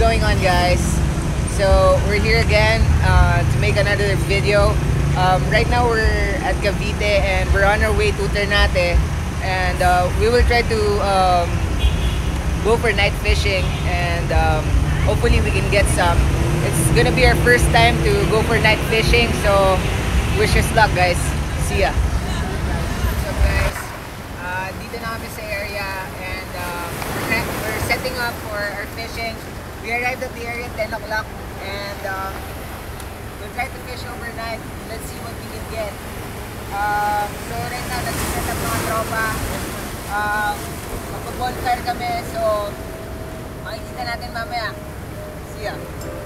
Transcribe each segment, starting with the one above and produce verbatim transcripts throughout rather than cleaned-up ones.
going on, guys? So we're here again uh, to make another video. Um, right now we're at Cavite and we're on our way to Ternate, and uh, we will try to um, go for night fishing, and um, hopefully we can get some. It's gonna be our first time to go for night fishing, so wish us luck, guys. See ya. What's up, guys? Uh, dito na kami sa area, and uh, we're, we're setting up for our fishing. We arrived at the area at ten o'clock, and um, we'll try to fish overnight. Let's see what we can get. Uh, so right now, nag-set up mga tropa. Uh, Magpa-bonfire kami, so makikita natin mamaya. See ya.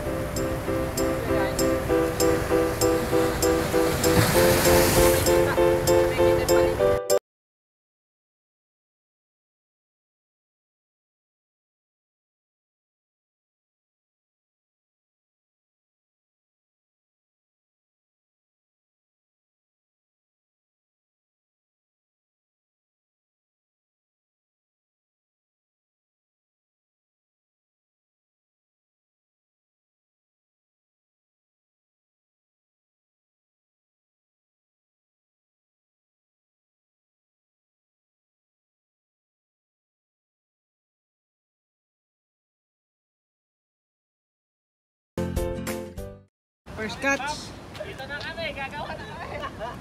First catch. Dito na kami, gagawa na kami.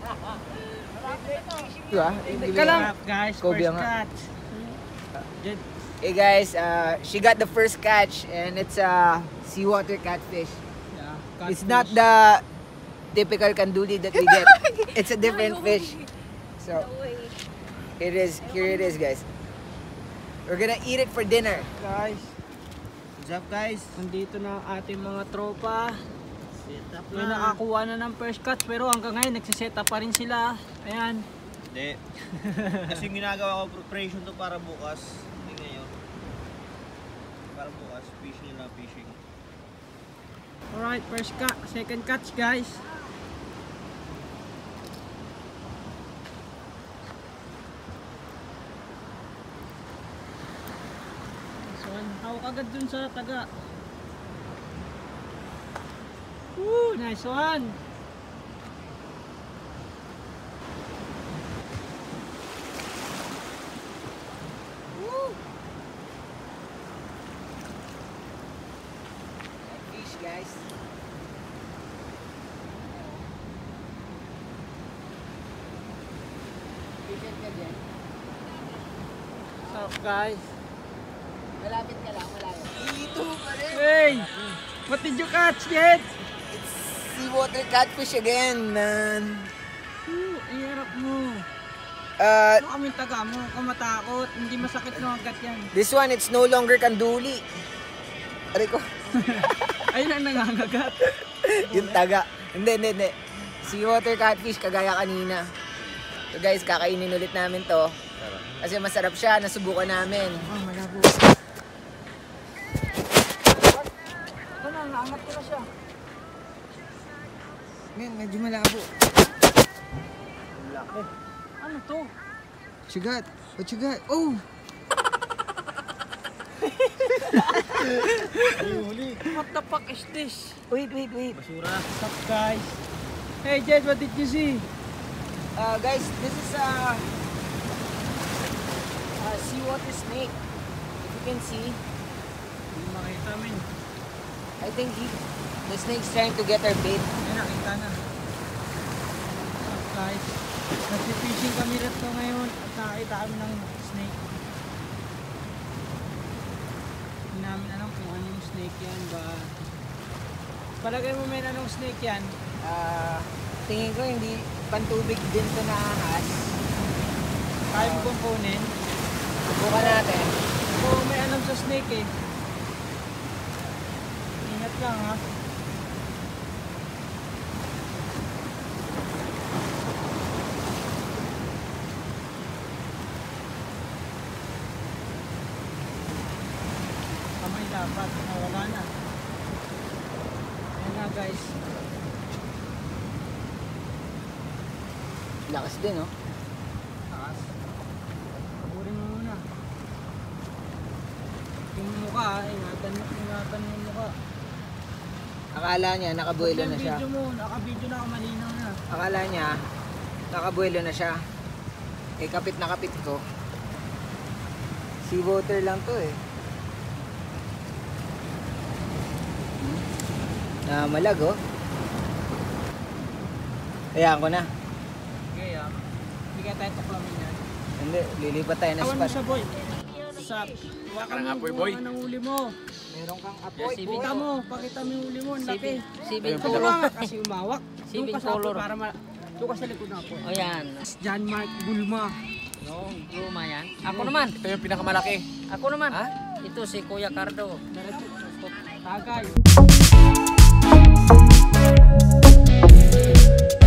Diba? Ka lang, guys. First catch. Hey guys, uh, she got the first catch, and it's a seawater catfish. Yeah, It's not the typical kanduli that we get. It's a different fish. So it is. Here it is, guys. We're gonna eat it for dinner. Guys, What's up, guys? nandito na ang ating mga tropa. Set up May nakakuha na ng first catch, pero hanggang ngayon nagsiset up pa rin sila. Ayan. Hindi. Kasi yung ginagawa ko preparation to para bukas. Hindi ngayon. Para bukas, fishing na fishing. Alright, first catch, second catch, guys. This one, hawak agad dun sa taga. Woo, nice one. Woo! Fish, guys. Fishing ka dyan. What's up, guys? Malapit ka lang, malayo. Dito pa rin. Hey! What did you catch, Jed? Seawater catfish again, man. Ooh, ang hirap mo. Uh, Ano kaming taga mo? Kung matakot, hindi masakit no agad yan. this one, it's no longer kanduli. Aray ko. Ayun ang nangangagat. Yung taga. Hindi, hindi, hindi. Seawater catfish, kagaya kanina. So guys, kakainin ulit namin to. Kasi masarap siya, nasubukan namin. Oh, malabo. Ito na, naangat ko na siya. Ngayon, medyo malabo. Laki. Ano to? What you got? What you got? Oh! What the fuck is this? Wait, wait, wait. Basura. What's up, guys? Hey, Jed, what did you see? Uh, guys, this is a, a seawater snake. If you can see, Hindi makita, min. I think he, the snake's trying to get our bait. Ayun, nakita na. What's up, guys? Nag-fishing kami rito ngayon at nakakita kami ng snake. Hindi namin alam kung ano yung snake yan ba. Palagay mo, may anong snake yan? Uh, tingin ko hindi pantubig din to na ahas. Kaya mo kong kunin. Subukan natin. Oo, may alam sa snake eh. Ingat lang ha. Kamay dapat. Ah, wala na. Ayan na, guys. Lakas din, oh. Taas. Pagurin mo muna. Yung mukha, ingatan mo, ingatan mo yung mukha. Akala niya nakabuelo na siya. Video mo, naka-video na ako, malinaw na. Akala niya nakabuelo na siya. Eh kapit na kapit ko. Seawater lang to eh. Na malag oh. Hayaan ko na. Okay ah. Hindi kaya tayo tuklamin yan. Hindi, lilipat tayo na Tawan mo spot. siya boy. Sa, hawakan mo yung bunga ng huli mo. Meron kang apoy. Pakita mo, pakita mo yung huli mo, ang laki. Sibing Ito color. nga kasi umawak. Doon Sibing ka sa apoy color. para ma... Doon ka sa likod na apoy. O yan. John Mark Gulma. Yung luma yan. Ako naman. Ito yung pinakamalaki. Ako naman. Ha? Ito si Kuya Cardo. Tagay.